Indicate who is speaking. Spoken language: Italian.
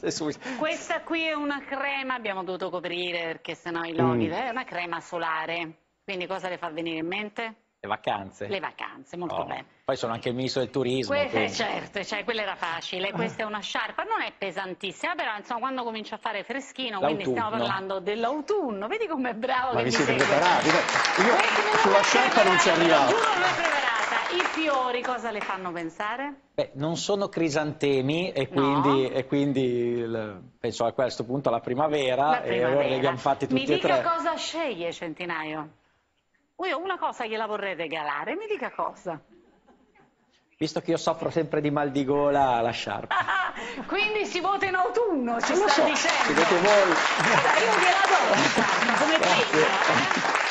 Speaker 1: Questa qui è una crema, abbiamo dovuto coprire perché sennò i loghi, è una crema solare. Quindi cosa le fa venire in mente?
Speaker 2: Le vacanze.
Speaker 1: Le vacanze, molto bene.
Speaker 2: Poi sono anche il ministro del turismo.
Speaker 1: Certo, cioè, quella era facile. Questa è una sciarpa, non è pesantissima, però insomma quando comincia a fare freschino, quindi stiamo parlando dell'autunno. Vedi com'è bravo che mi
Speaker 3: siete
Speaker 1: segue.
Speaker 3: preparati? Io sulla sciarpa non ci arrivavo.
Speaker 1: Giuro, non è preparata. I fiori cosa le fanno pensare?
Speaker 2: Beh, non sono crisantemi e quindi penso a questo punto alla primavera, e allora li abbiamo fatti tutti e tre.
Speaker 1: Mi dica cosa sceglie Centinaio? Io una cosa gliela vorrei regalare, mi dica cosa.
Speaker 2: Visto che io soffro sempre di mal di gola, la sciarpa.
Speaker 1: Quindi si vota in autunno, ci sta dicendo.
Speaker 2: Vedete voi.
Speaker 1: Allora, io gliela do la sciarpa, come prima.